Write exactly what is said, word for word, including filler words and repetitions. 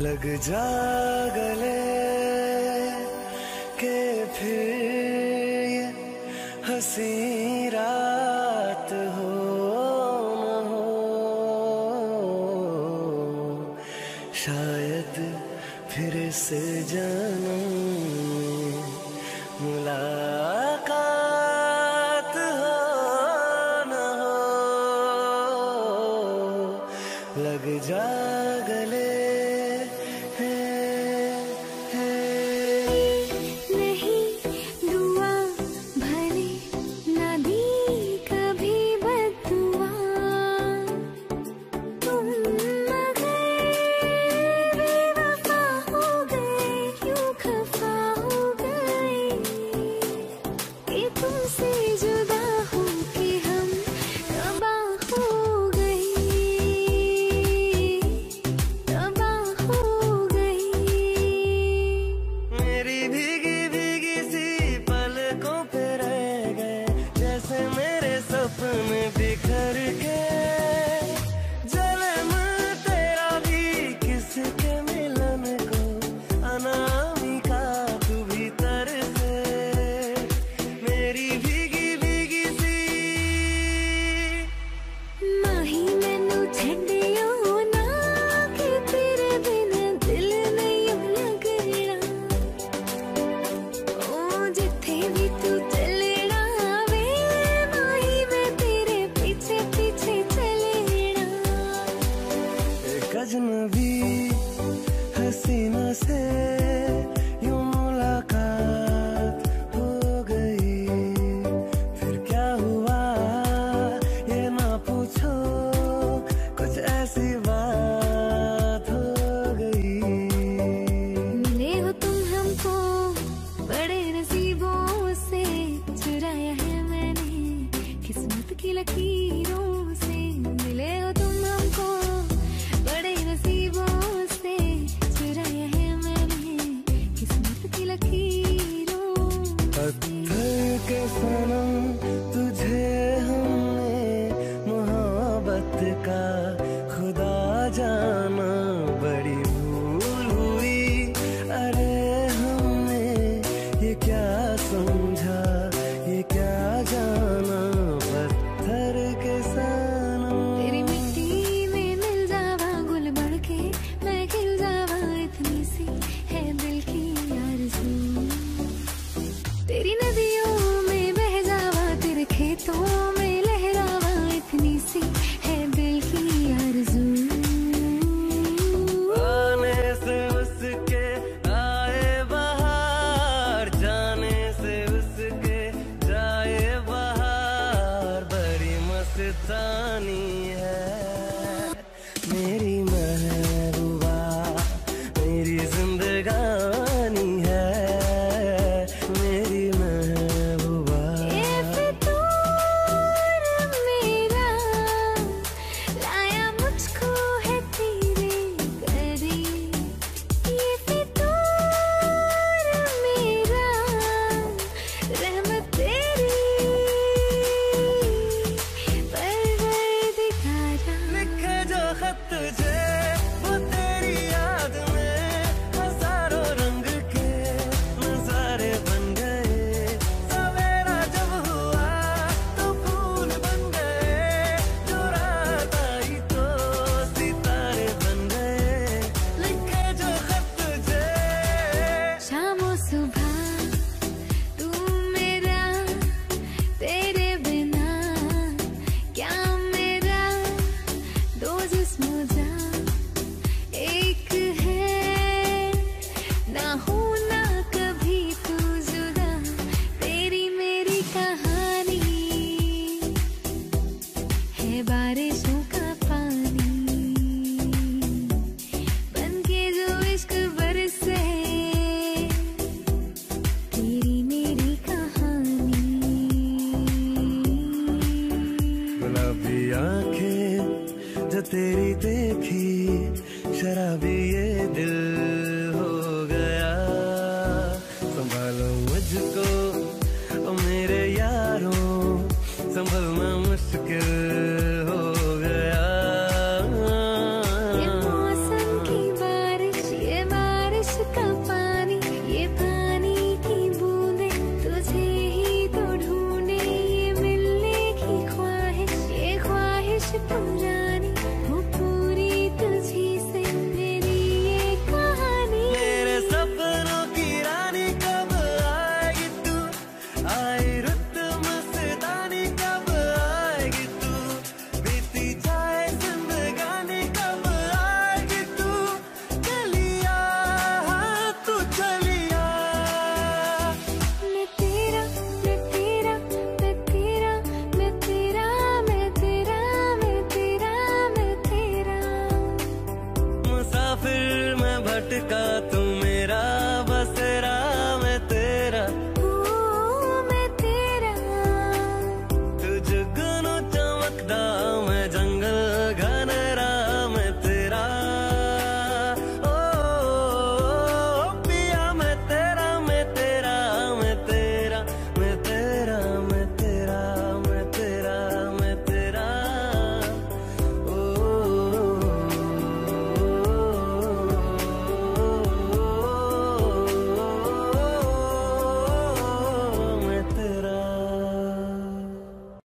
लग जा गले के फिर ये हंसी रात हो न हो, शायद फिर से जन्म मुलाकात हो न हो, लग जा गले। बिखर के जलन तेरा भी किसके मिलन को, अनामिका तू भीतर से मेरी भीगी भीगी सी माही मैनू छड्डियो ना कि तेरे बिना दिल नहीं लगना, ओ जिथे भी तू चलना वे माही मैं तेरे पीछे पीछे चलना। एक अजनबी हसीना से यूं मुलाकात हो गई, फिर क्या हुआ ये ना पूछो, कुछ ऐसी बात हो गई। मिले हो तुम हमको बड़े नसीबों से, चुराया है मैंने किस्मत की लकीरों से। मिले हो तुम हमको बड़े नसीबों से, चुराया है मैंने किस्मत की लकीरों से। पत्थर के सनम तुझे हमने मोहब्बत का खुदा जाना, बड़ी भूल हुई अरे हमने ये क्या समझा ये क्या जाना। पत्थर के सनम तेरी मिट्टी में मिल जावा गुल बढ़ के मैं खिल जावा, इतनी सी है दिल की आरज़ू। तेरी नदियों में बह जावा, तेरे खेतों में लहरावा, इतनी सी है दिल की आरज़ू। आने से उसके आए बहार, जाने से उसके जाए बहार, बड़ी मस्तानी है मेरी महबूबा, मेरी जिंदगानी है मेरी महबूबा। ये फितूर मेरा लाया मुझको है तेरे करीब, ये फितूर मेरा रहमत तेरी परवरदिगारा। लिखे जो खत तुझे वो तेरी याद में हजारों रंग के नजारे बन गए, सवेरा जब हुआ तो फूल बन गए, जो रात आई तो सितारे बन गए। लिखे जो खत तुझे शाम और सुबह तू मेरा, तेरे बिना क्या मेरा, दो जिस्म जा एक है, ना होना कभी तू जुदा, तेरी मेरी कहानी है बारिशों का पानी, बनके जो इश्क बरसे तेरी मेरी कहानी। गुलाबी आंखें जो तेरी देखी, शराबी ये दिल हो गया। संभालो मुझको ओ मेरे यारों, संभलना मुश्किल हो गया। ये मौसम की बारिश भटका तो